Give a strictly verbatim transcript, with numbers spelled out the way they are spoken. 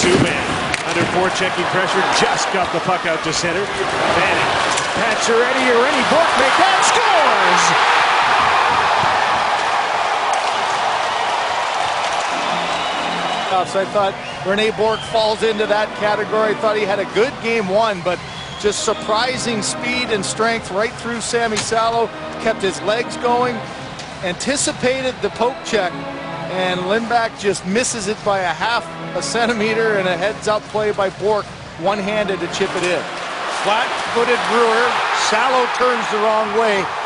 two-man. Under forechecking pressure, just got the puck out to center. Manning, Pacioretty or Rene Bourque make that, scores! So I thought Rene Bourque falls into that category. I thought he had a good game one, but just surprising speed and strength right through Sammy Salo. Kept his legs going, anticipated the poke check, and Lindback just misses it by a half a centimeter, and a heads-up play by Bourque, one-handed to chip it in. Flat-footed Brewer. Salo turns the wrong way.